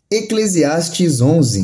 Eclesiastes 11.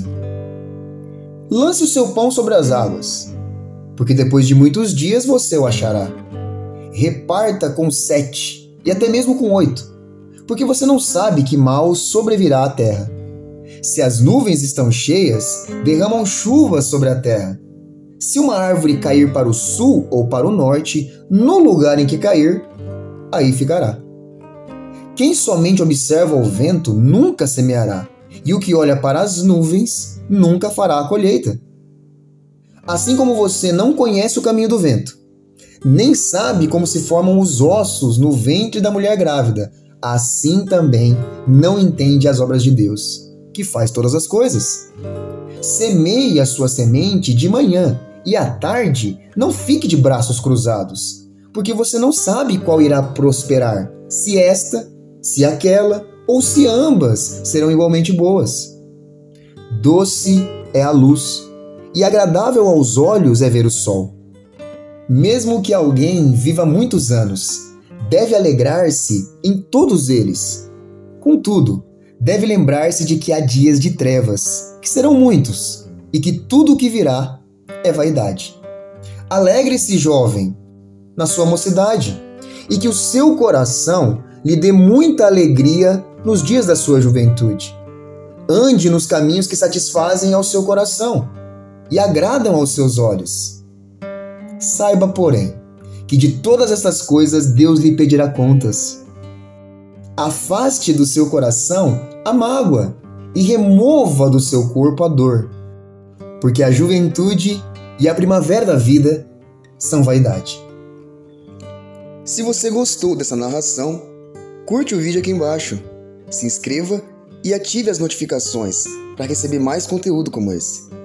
Lance o seu pão sobre as águas, porque depois de muitos dias você o achará. Reparta com 7, e até mesmo com 8, porque você não sabe que mal sobrevirá à terra. Se as nuvens estão cheias, derramam chuva sobre a terra. Se uma árvore cair para o sul ou para o norte, no lugar em que cair, aí ficará. Quem somente observa o vento nunca semeará, e o que olha para as nuvens nunca fará a colheita. Assim como você não conhece o caminho do vento, nem sabe como se formam os ossos no ventre da mulher grávida, assim também não entende as obras de Deus, que faz todas as coisas. Semeie a sua semente de manhã, e à tarde não fique de braços cruzados, porque você não sabe qual irá prosperar, se esta, se aquela, ou se ambas serão igualmente boas. Doce é a luz, e agradável aos olhos é ver o sol. Mesmo que alguém viva muitos anos, deve alegrar-se em todos eles. Contudo, deve lembrar-se de que há dias de trevas, que serão muitos, e que tudo o que virá é vaidade. Alegre-se, jovem, na sua mocidade, e que o seu coração lhe dê muita alegria nos dias da sua juventude. Ande nos caminhos que satisfazem ao seu coração e agradam aos seus olhos. Saiba, porém, que de todas estas coisas Deus lhe pedirá contas. Afaste do seu coração a mágoa e remova do seu corpo a dor, porque a juventude e a primavera da vida são vaidade. Se você gostou dessa narração, curte o vídeo aqui embaixo, se inscreva e ative as notificações para receber mais conteúdo como esse.